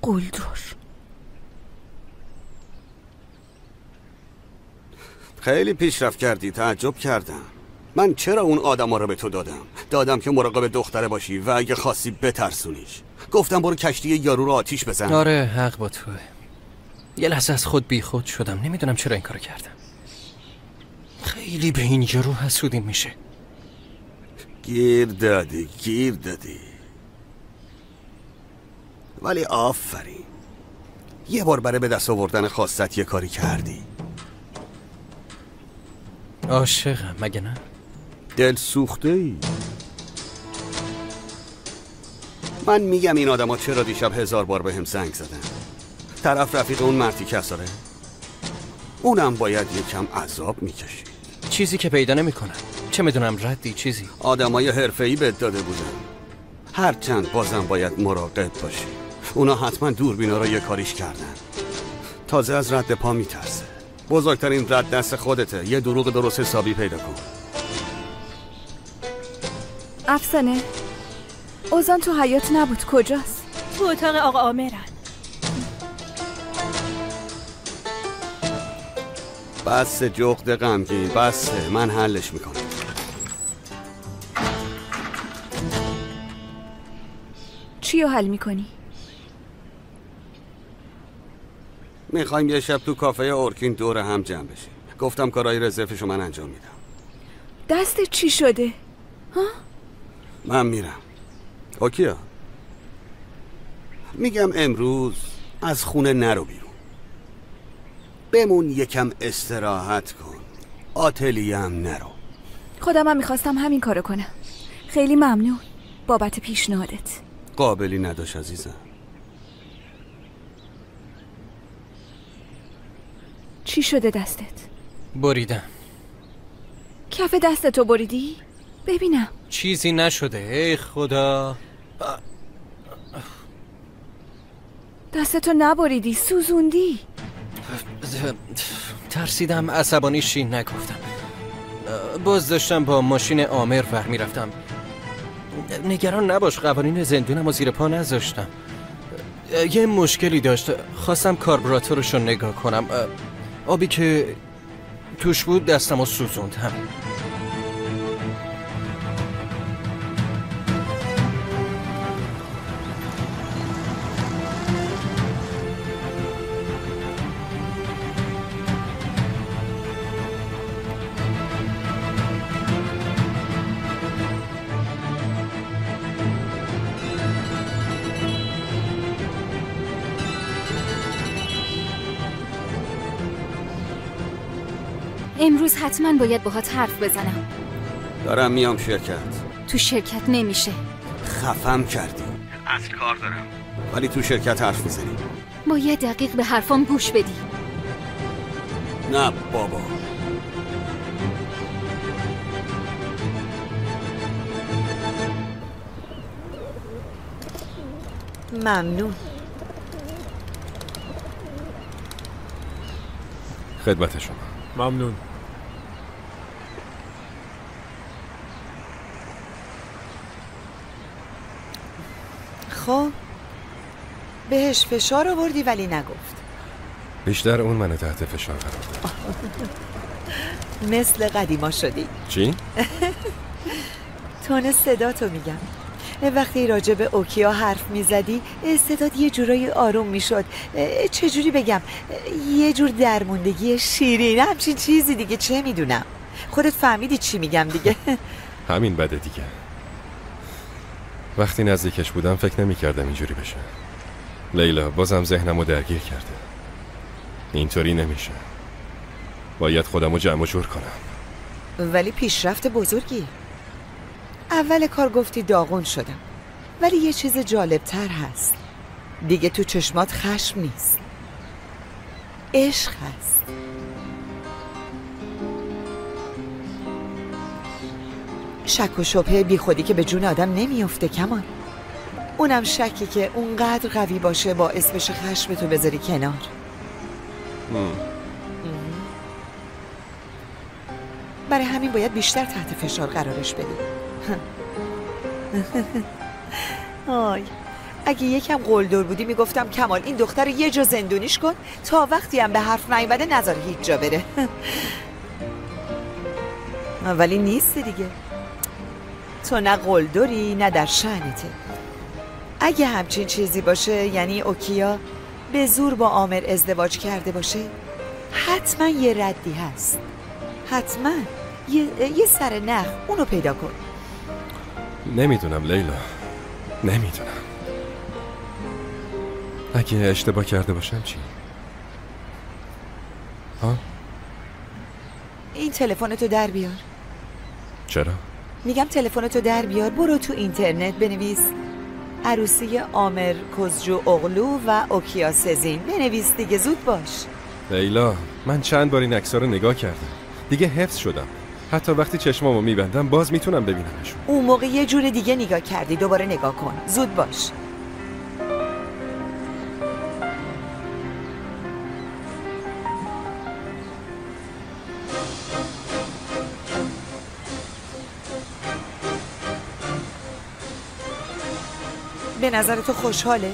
قلدر. خیلی پیشرفت کردی، تعجب کردم. من چرا اون آدما رو به تو دادم که مراقب دختره باشی و اگه خواستی بترسونیش. گفتم برو کشتی یارو رو آتیش بزن. آره حق با توه. یه لحظه از خود بی خود شدم، نمیدونم چرا این کارو کردم. خیلی به این یارو حسودی میشه. گیر دادی ولی آفرین، یه بار برای به دست آوردن خواستت یه کاری کردی. عاشقم مگه نه؟ دل سوخته ای. من میگم این آدم ها چرا دیشب 1000 بار به هم زنگ زدن. طرف رفیق اون مرتی کساره، اونم باید یکم عذاب میکشید. چیزی که پیدا نمیکنم، چه میدونم ردی چیزی. آدمای حرفه‌ای بهت داده بودن، هرچند بازم باید مراقب باشی. اونا حتما دوربینا رو یه کاریش کردن. تازه از رد پا میترسه. بزرگترین رد دست خودته. یه دروغ درست حسابی پیدا کن. افسانه، اوزان تو حیاط نبود، کجاست؟ تو اتاق آقا عامرن. بس جغد غمگین، بسه، من حلش میکنم. چی رو حل میکنی؟ میخوایم یه شب تو کافه اورکین دور هم جمع بشیم. گفتم کارهای رزرفشو من انجام میدم. دستت چی شده؟ ها؟ من میرم. اوکیا، میگم امروز از خونه نرو بیرون، بمون یکم استراحت کن. آتلیه هم نرو. خودم هم میخواستم همین کارو کنم. خیلی ممنون بابت پیشنهادت. قابلی نداشت عزیزم. چی شده دستت؟ بریدم. کف دستتو بریدی؟ ببینم. چیزی نشده ای خدا. دستتو نبریدی، سوزوندی. ترسیدم عصبانی شی نگفتم. باز داشتم با ماشین عامر ور میرفتم. نگران نباش، قوانین زندونم و زیر پا نذاشتم. یه مشکلی داشت، خواستم کاربراتورشو نگاه کنم. آبی که توش بود دستمو سوزوند. همین. امروز حتما باید باهات حرف بزنم. دارم میام شرکت. تو شرکت نمیشه. خفم کردی. اصل کار دارم. ولی تو شرکت حرف میزنی. باید دقیق به حرفام گوش بدی. نه بابا. ممنون. خدمت شما. ممنون. خب بهش فشار آوردی ولی نگفت. بیشتر اون منو تحت فشار قرار داد. مثل قدیما شدی. چی؟ تون صداتو میگم. وقتی راجع به اوکیا حرف میزدی صدات یه جورایی آروم میشد. چجوری بگم، یه جور درموندگی شیرین، همچین چیزی دیگه. چه میدونم، خودت فهمیدی چی میگم دیگه. همین بده دیگه. وقتی نزدیکش بودم فکر نمی‌کردم اینجوری بشه. لیلا بازم ذهنمو درگیر کرده. اینطوری نمیشه. باید خودمو جمع و جور کنم. ولی پیشرفت بزرگی. اول کار گفتی داغون شدم، ولی یه چیز جالبتر هست. دیگه تو چشمات خشم نیست، عشق هست. شک و شبهه بی خودی که به جون آدم نمیفته کمان. اونم شکی که اونقدر قوی باشه باعث بشه خشم تو بذاری کنار. برای همین باید بیشتر تحت فشار قرارش بدی. آی اگه یکم قلدر بودی میگفتم کمال این دختر یه جا زندونیش کن تا وقتی هم به حرف نیومده نذار هیچ جا بره. ولی نیست دیگه. تو نه قلدری نه در شأنته. اگه همچین چیزی باشه یعنی اوکیا به زور با عامر ازدواج کرده باشه، حتما یه ردی هست. حتما یه سر نخ اونو پیدا کن. نمیدونم لیلا، نمیدونم. اگه اشتباه کرده باشم چی؟ ها؟ این تلفنتو در بیار. چرا؟ میگم تلفنتو در بیار، برو تو اینترنت بنویس عروسی عامر کزجو اغلو و اوکیا سزین، بنویس دیگه، زود باش. لیلا من چند بار این عکس‌ها رو نگاه کردم، دیگه حفظ شدم. حتی وقتی چشمامو میبندم باز میتونم ببینمشون. اون موقع یه جور دیگه نگاه کردی، دوباره نگاه کن، زود باش. به نظر تو خوشحاله؟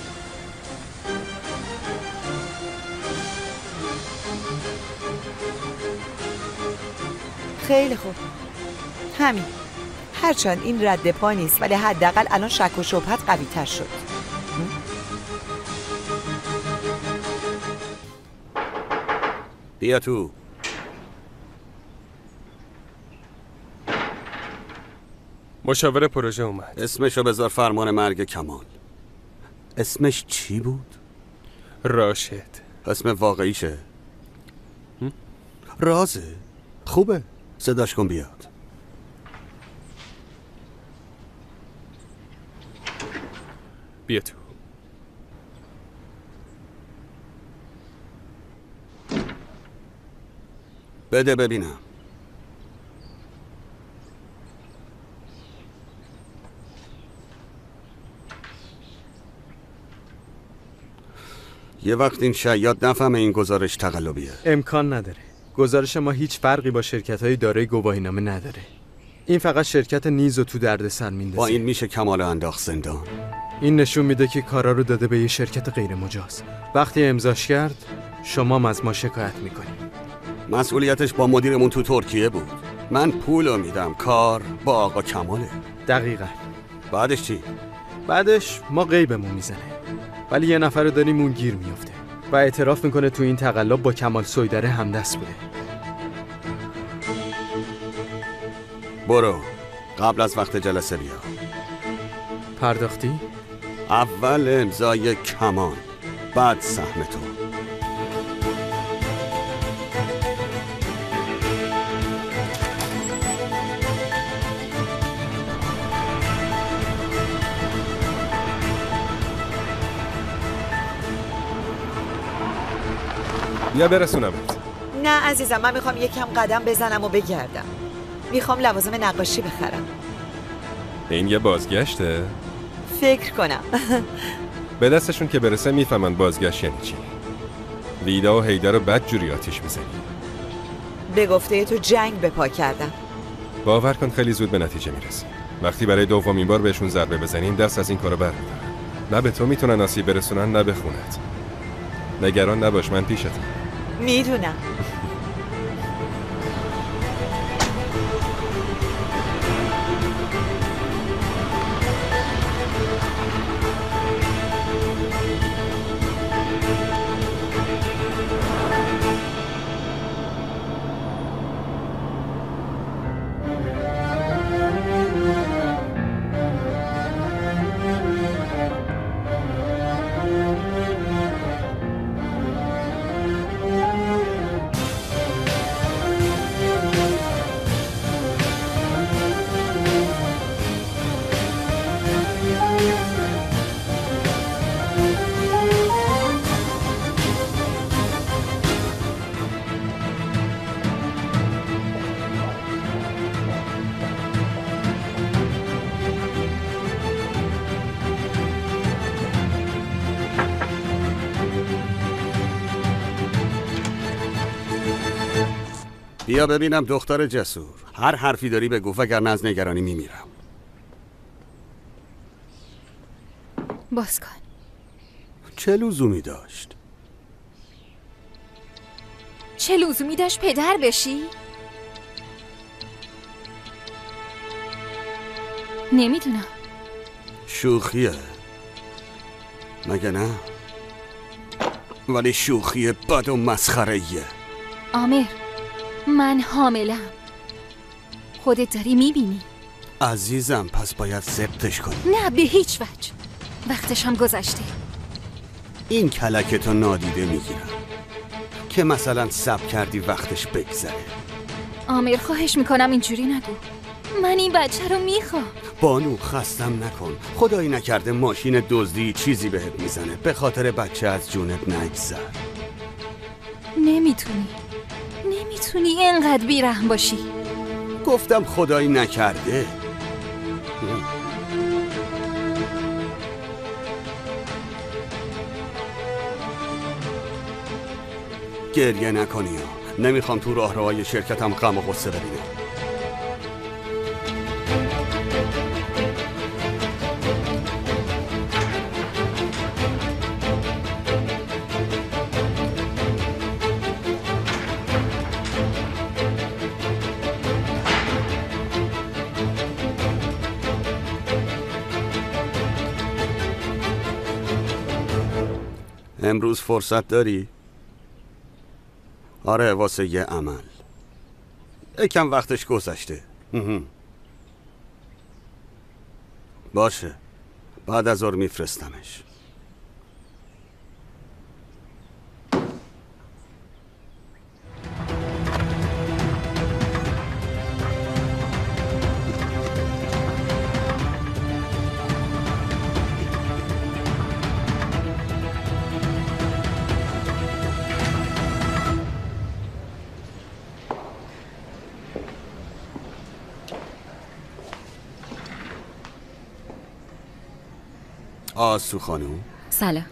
خیلی خوب، همین. هرچند این رد پا نیست ولی حداقل الان شک و شبهت قوی تر شد. بیا تو. مشاور پروژه اومد. اسمشو بذار فرمان مرگ کمال. اسمش چی بود؟ راشد. اسم واقعیشه؟ رازه. خوبه، صداش کن بیاد. بیا تو. بده ببینم. یه وقت این شیاد نفهمه این گزارش تقلبیه. امکان نداره. گزارش ما هیچ فرقی با شرکت‌های دارای گواهینامه نداره. این فقط شرکت نیزو تو دردسر میندازه. با این میشه کمال انداخت زندان. این نشون میده که کارا رو داده به یه شرکت غیر مجاز. وقتی امضاش کرد شما از ما شکایت میکنید. مسئولیتش با مدیرمون تو ترکیه بود. من پولو میدم، کار با آقا کماله. دقیقاً. بعدش چی؟ بعدش ما غیبمون میزنه. ولی یه نفر رو داریم اون گیر میفته و اعتراف میکنه تو این تقلب با کمال سویدره همدست بوده. برو قبل از وقت جلسه بیا. پرداختی؟ اول امضای کمال، بعد سهم تو. بیا برسونمت. نه عزیزم، من میخوام یکم قدم بزنم و بگردم. میخوام لوازم نقاشی بخرم. این یه بازگشته؟ فکر کنم. به دستشون که برسه میفهمن بازگشت یعنی چی. لیدا و حیدر رو بدجوری آتیش میزنی. به گفته تو جنگ به پا کردم. باور کن خیلی زود به نتیجه میرسی. وقتی برای دومین بار بهشون ضربه بزنیم دست از این کارو برمی‌دارن. نه به تو میتونن آسیب برسونن نه به خونت. نگران نباش، من پیشتم. میدونم. بیا ببینم دختر جسور، هر حرفی داری بگو وگرنه از نگرانی میمیرم. باز کن. چه لزومی داشت؟ چه لزومی داشت پدر بشی؟ نمیدونم. شوخیه مگه نه؟ ولی شوخی بد و مسخره‌ایه. آمر، من حاملم. خودت داری میبینی. عزیزم پس باید ضبطش کنی. نه به هیچ وجه. وقتش هم گذشته. این کلکتو نادیده میگیرم که مثلا صبر کردی وقتش بگذره. آمر خواهش میکنم اینجوری نگو. من این بچه رو میخوام. بانو خستم نکن. خدایی نکرده ماشین دزدی چیزی بهت میزنه. به خاطر بچه از جونت نگذر. نمیتونی اینقدر بیرحم باشی. گفتم خدایی نکرده. گریه نکنی ها. نمیخوام تو راهروهای شرکتم غم و غصه ببینم. امروز فرصت داری؟ آره واسه یه عمل. یکم وقتش گذشته. باشه بعد از ظهر میفرستمش. آسو خانوم سلام.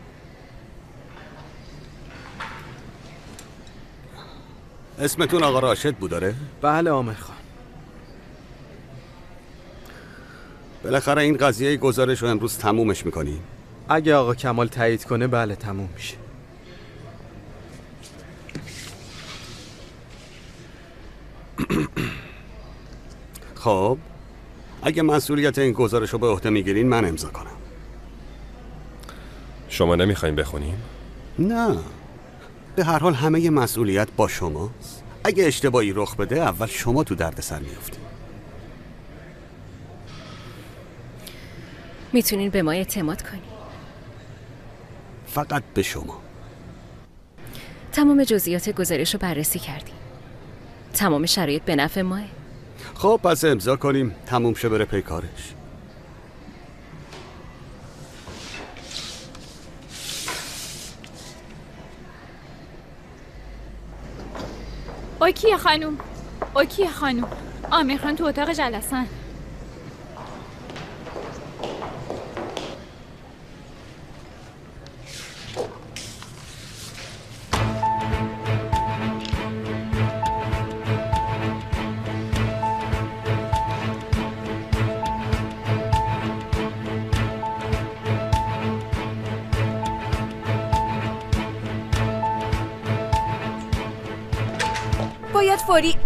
اسمتون آقا راشد بود داره؟ بله آمر خان. بالاخره این قضیه گزارش رو امروز تمومش میکنی؟ اگه آقا کمال تایید کنه بله تموم میشه. خب اگه مسئولیت این گزارش رو به عهده میگیرین من امضا کنم. شما نمیخواین بخونیم؟ نه به هر حال همه مسئولیت با شماست. اگه اشتباهی رخ بده اول شما تو دردسر میفتی. میتونین به ما اعتماد کنی. فقط به شما. تمام جزئیات گزارش رو بررسی کردیم. تمام شرایط به نفع ماه. خب پس امضا کنیم تموم شه بره پی کارش. اوکی خانوم. اوکی خانوم. آمر خان تو اتاق جلسن. باید فوری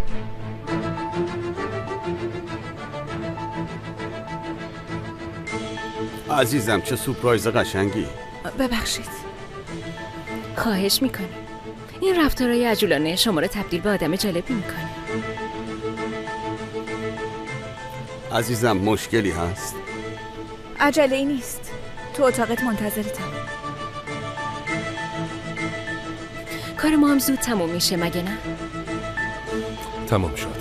عزیزم چه سورپرایز قشنگی. ببخشید. خواهش میکنم. این رفتارهای عجولانه شما رو تبدیل به آدم جالبی میکنه. عزیزم مشکلی هست؟ عجله ای نیست. تو اتاقت منتظرتم. کار ما هم زود تموم میشه مگه نه؟ تمام شد.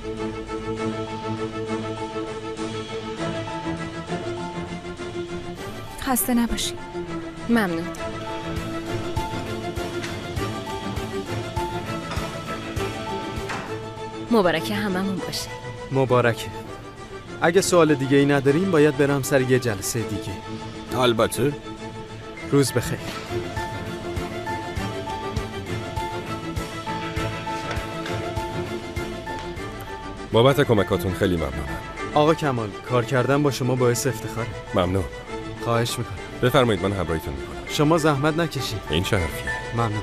خسته نباشی. ممنون. مبارکه هممون باشه. مبارکه. اگه سوال دیگه ای نداریم باید برم سر یه جلسه دیگه. البته. روز بخیر. بابت کمکاتون خیلی ممنونم. آقا کمال کار کردن با شما باعث افتخاره. ممنون. خواهش میکنم. بفرمایید من همراهیتون میکنم. شما زحمت نکشید. این چه حرفیه؟ ممنون.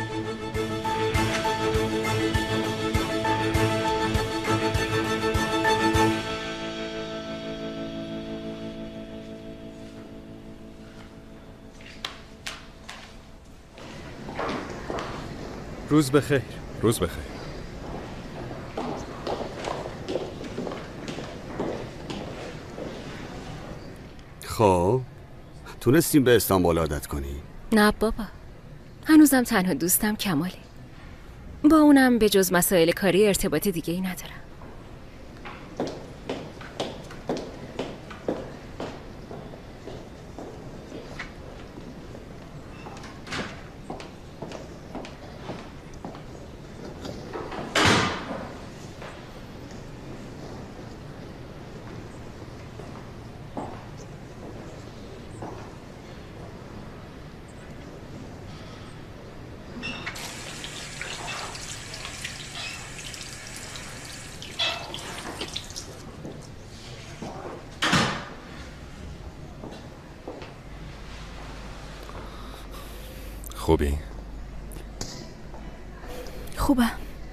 روز بخیر. روز بخیر. خب تونستیم به استانبول عادت کنی؟ نه بابا، هنوزم تنها دوستم کماله. با اونم به جز مسائل کاری ارتباط دیگه ای ندارم. خوبی؟ خوبم.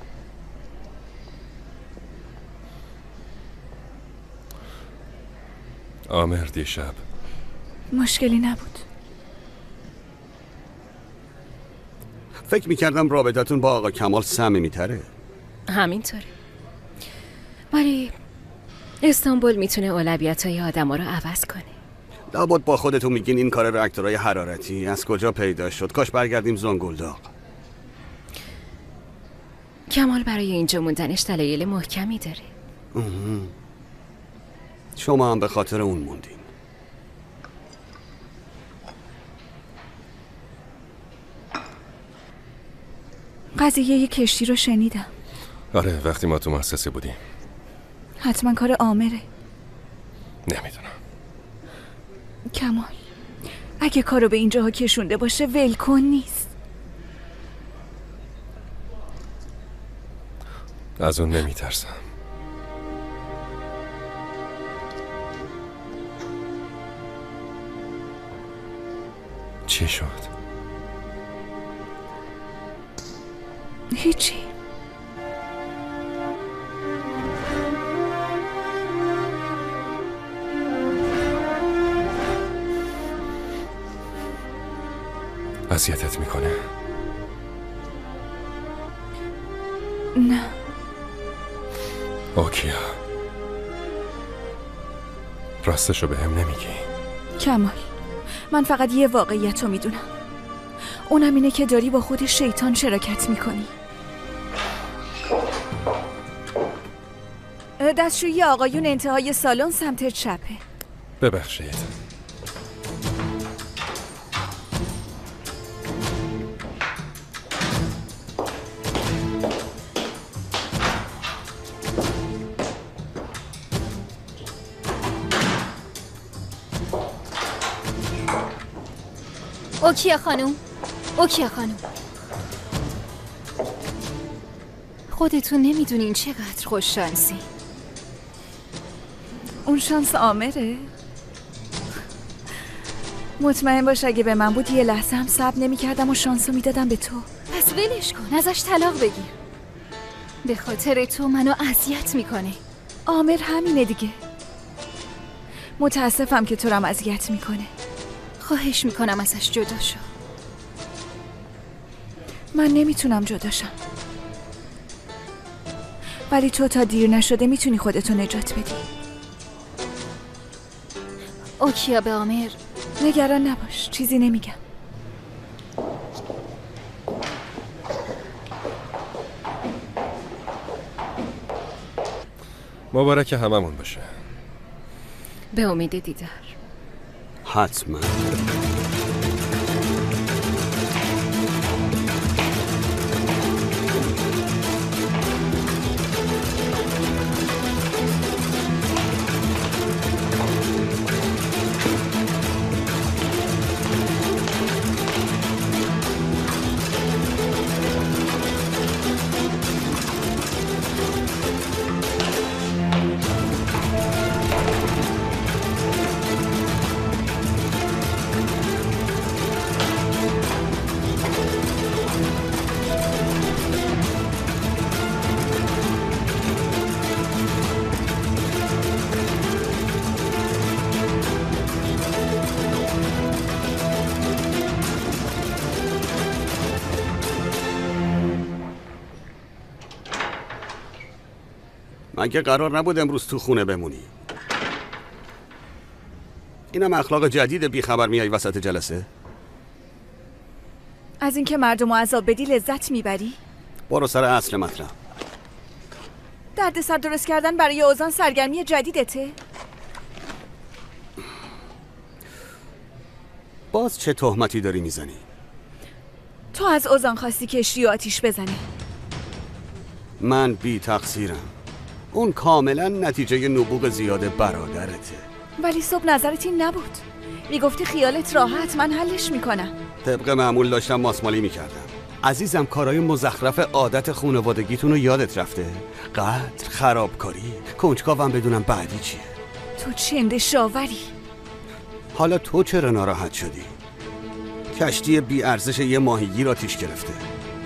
آمر دیشب مشکلی نبود. فکر میکردم رابطتون با آقا کمال صمیمی‌تره. همینطوره. ولی استانبول میتونه اولویت‌های آدم‌ها رو عوض کنه. لابد با خودتون میگین این کار راکتورهای حرارتی از کجا پیدا شد؟ کاش برگردیم زنگولداغ. کمال برای اینجا موندنش دلایل محکمی داره. شما هم به خاطر اون موندین. قضیه یه کشتی رو شنیدم. آره، وقتی ما تو مؤسسه بودیم. حتما کار آمره. نمیدونم. کمال اگه کارو به اینجاها کشونده باشه ولکن نیست. از اون نمیترسم. چی شد؟ هیچی. اذیتت میکنه؟ نه. اوکیا، راستشو به هم نمیگی؟ کمال من فقط یه واقعیت رو میدونم، اونم اینه که داری با خود شیطان شراکت میکنی. دستشویی آقایون انتهای سالن سمت چپه. ببخشید. اوکیا خانم، اوکیا خانم، خودتون نمیدونین چقدر خوش شانسی. اون شانس آمره؟ مطمئن باش اگه به من بود یه لحظه هم صبر نمی کردم و شانسو میدادم به تو. پس ولش کن، ازش طلاق بگیر. به خاطر تو منو اذیت میکنه. آمر همینه دیگه. متاسفم که تو رو هم اذیت میکنه. خواهش میکنم ازش جدا شو. من نمیتونم جداشم، ولی تو تا دیر نشده میتونی خودتو نجات بدی. اوکیا به آمر نگران نباش، چیزی نمیگم. مبارک هممون باشه. به امید دیدار. حتما. مگه قرار نبود امروز تو خونه بمونی؟ اینم اخلاق جدید بیخبر میای وسط جلسه؟ از اینکه مردم رو عذاب بدی لذت میبری؟ برو سر اصل مطلب. دردسر درست کردن برای اوزان سرگرمی جدیدته؟ باز چه تهمتی داری میزنی؟ تو از اوزان خواستی کشتی و آتیش بزنه. من بی تقصیرم. اون کاملا نتیجه نبوغ زیاد برادرته. ولی صبح نظرت این نبود. میگفتی خیالت راحت، من حلش میکنم. طبق معمول داشتم ماسمالی میکردم. عزیزم کارهای مزخرف عادت خانوادگیتون رو یادت رفته؟ قتل، خرابکاری، کنجکاوم بدونم بعدی چیه. تو چنده شاوری. حالا تو چرا ناراحت شدی؟ کشتی بی ارزش یه ماهیگیر آتیش گرفته.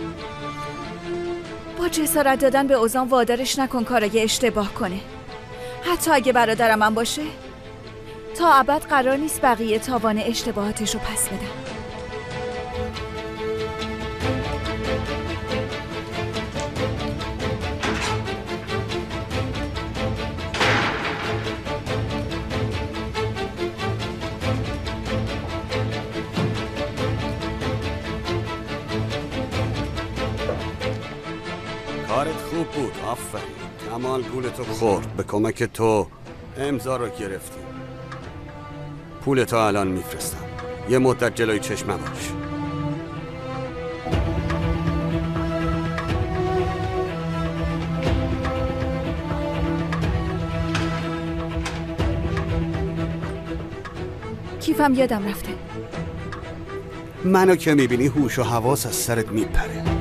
با جسارت دادن به اوزان وادارش نکن کارای اشتباه کنه. حتی اگه برادرم هم باشه، تا ابد قرار نیست بقیه تاوان اشتباهاتش رو پس بدن. کارت خوب بود، آفرین. کمال گولتو خورد. به کمک تو امضا رو گرفتیم. پولتو الان میفرستم. یه مدت جلوی چشمم باش. کیفم یادم رفته. منو که میبینی هوش و حواس از سرت میپره.